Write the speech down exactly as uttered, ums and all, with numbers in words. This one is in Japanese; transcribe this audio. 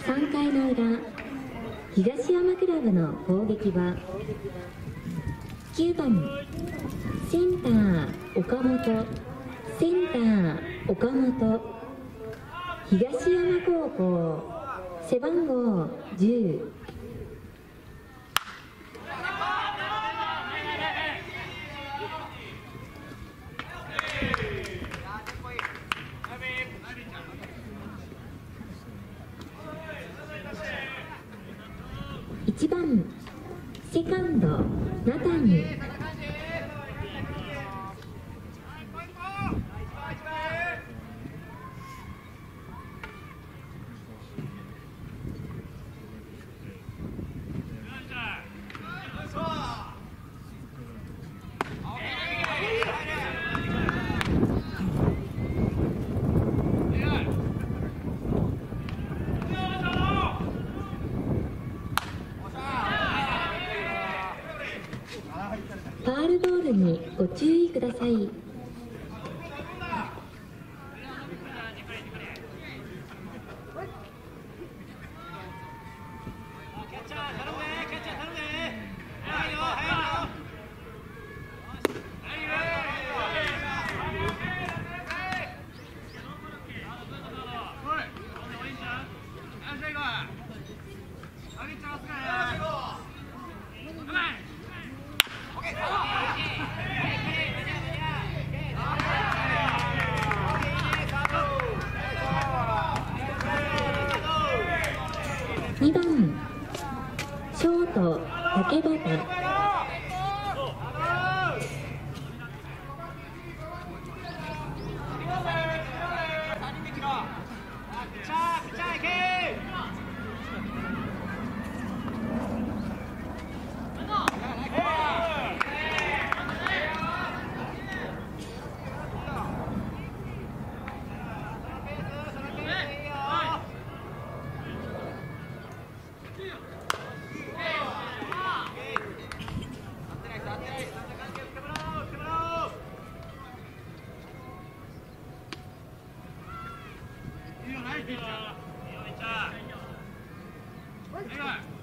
さんかいの裏、東山クラブの攻撃はきゅうばんセンター岡本、センター岡本、東山高校背番号じゅう。いちばんセカンドナタニ、ファールボールにご注意ください。にばんショート竹畑、 いいよ、ナイスよ。いいよ、めっちゃ。